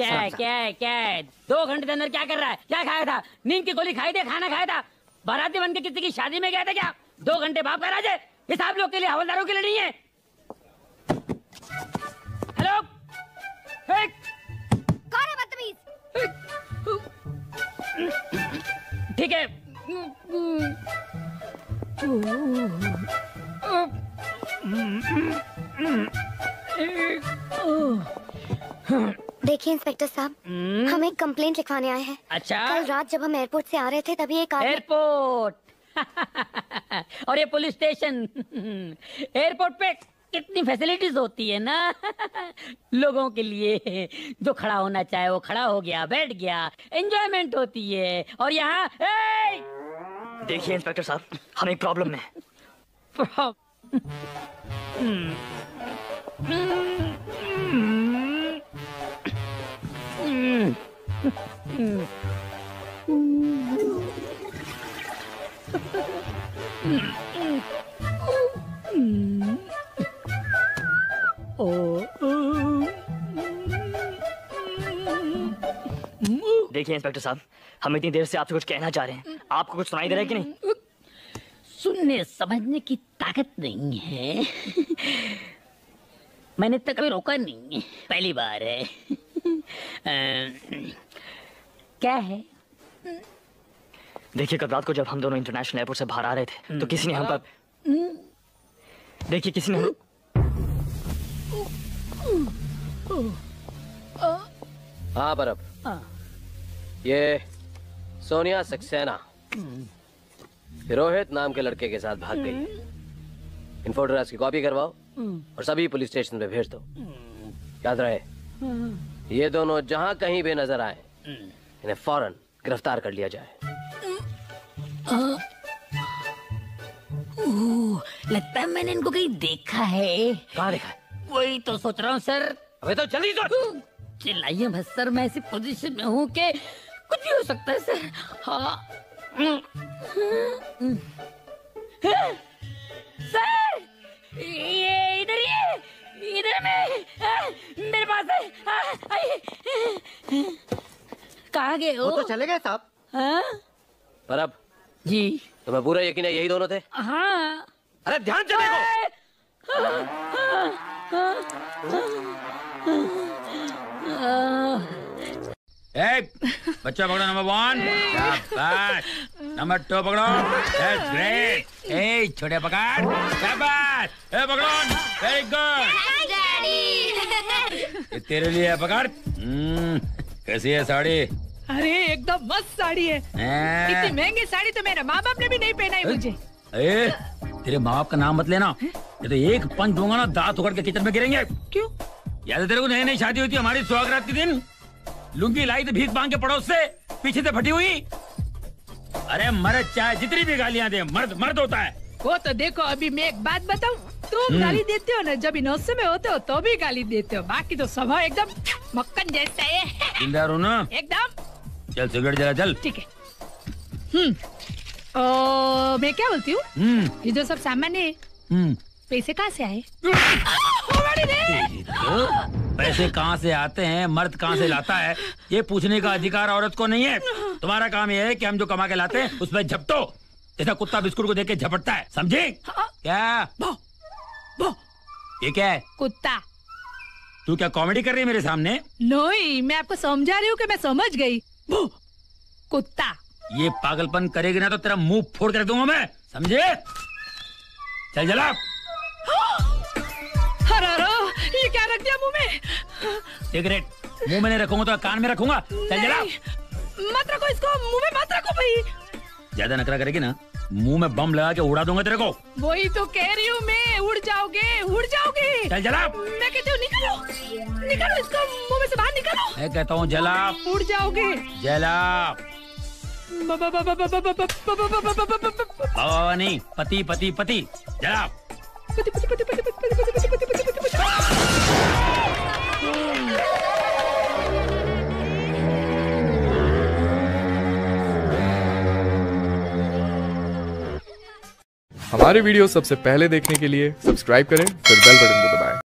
क्या 2 घंटे के अंदर क्या कर रहा है? क्या खाया था? नींद की गोली खाई थी, खाना खाया था? बाराती बन के किसी की शादी में गया था क्या? 2 घंटे बाप का राज है, हिसाब लोग के लिए, हवलदारों के लिए नहीं है। हेलो, कौन है बदतमीज? ठीक है। देखिए इंस्पेक्टर साहब, हम एक कंप्लेंट लिखवाने आए हैं। अच्छा। कल रात जब हम एयरपोर्ट से आ रहे थे तभी एक एयरपोर्ट और ये पुलिस स्टेशन। एयरपोर्ट पे कितनी फैसिलिटीज होती है ना लोगों के लिए। जो खड़ा होना चाहे वो खड़ा हो गया, बैठ गया, एंजॉयमेंट होती है। और यहाँ देखिए इंस्पेक्टर साहब, हम एक प्रॉब्लम में देखिए इंस्पेक्टर साहब, हम इतनी देर से आपसे कुछ कहना चाह रहे हैं, आपको कुछ सुनाई दे रहा है कि नहीं? सुनने समझने की ताकत नहीं है। मैंने तक कभी रोका नहीं, पहली बार है। क्या है? देखिए कल रात को जब हम दोनों इंटरनेशनल एयरपोर्ट से बाहर आ रहे थे तो किसी ने हम पर देखिए किसी ने हाँ बरब, ये सोनिया सक्सेना रोहित नाम के लड़के के साथ भाग गई। इन फोटोग्राफ्स की कॉपी करवाओ और सभी पुलिस स्टेशन पे भेज दो। याद रहे, ये दोनों जहां कहीं भी नजर आए इन्हें फौरन गिरफ्तार कर लिया जाए। लगता है मैंने इनको कहीं देखा है। कहाँ देखा है? वही तो सोच रहा हूँ सर। अबे तो जल्दी सोच। चिल्लाइए मत सर, मैं ऐसी पोजीशन में हूँ कि कुछ भी हो सकता है सर। हाँ सर, ये इधर में मेरे पास है। कहाँ गए हो? वो तो चले गए साहब। हाँ बरब जी, तुम्हें पूरा यकीन है यही दोनों थे? हाँ। अरे ध्यान से देखो। बच्चा पकड़ो नंबर 1, शाबाश। नंबर 2 पकड़ो, दैट्स ग्रेट। ए छोटे पकड़, शाबाश। ए पकड़ो, वेरी गुड। ये तेरे लिए है, पकड़। कैसी है साड़ी? अरे एकदम मस्त साड़ी है। इतनी महंगी साड़ी तो मेरे माँ बाप ने भी नहीं पहनाई मुझे। ए, तेरे माँ बाप का नाम मत लेना, ये तो एक पंच दूंगा ना दांत उखड़ के किचन में गिरेंगे। क्यों? याद है तेरे को, नई नई शादी होती है हमारी, सुहागरात के दिन लुंगी लाई तो भीख मांग के पड़ोस से, पीछे से फटी हुई। अरे मर्द चाहे जितनी भी गालियां दे, मर्द मर्द होता है। वो तो देखो, अभी मैं एक बात बताऊं, तुम गाली देते हो ना जब नौसे में होते हो तो भी गाली देते हो, बाकी तो स्वभाव एकदम मक्खन जैसा है। जिंदा रहो ना एकदम। चल सिगरेट जला, चल। ठीक है। मैं क्या बोलती हूँ, ये जो सब सामान है पैसे कहाँ से आए? पैसे कहाँ से आते हैं, मर्द कहाँ से लाता है, ये पूछने का अधिकार औरत को नहीं है। तुम्हारा काम ये है कि हम जो कमा के लाते हैं उसमें झपटो, जैसा कुत्ता बिस्कुट को देख के झपटता है, समझे? क्या भो, भो। ये क्या है? कुत्ता। तू क्या कॉमेडी कर रही है मेरे सामने? नहीं, मैं आपको समझा रही हूँ कि मैं समझ गई। भो, कुत्ता। ये पागलपन करेगी ना तो तेरा मुंह फोड़ कर दूंगा मैं, समझे? चल जला। ये क्या रख दिया मुंह में? सिगरेट मुंह में नहीं रखूंगा तो कान में रखूंगा। चल जला। मत रखो इसको, मुंह में मत रखो भाई। ज्यादा नखरा करेगी ना, मुंह में बम लगा के उड़ा दूंगा तेरे को। वही तो कह रही हूँ मैं, उड़ जाओगे उड़ जाओगे। चल जला। मैं कहती हूँ निकलो, निकलो इसको मुंह में से बाहर निकालो। मैं कहता हूँ जला। उड़ जाओगे। जला। बाबा नहीं, पति पति पति, जला। पति पति पति पति पति पति पति पति पति पति पति। हमारे वीडियो सबसे पहले देखने के लिए सब्सक्राइब करें, फिर बेल बटन को दबाएं।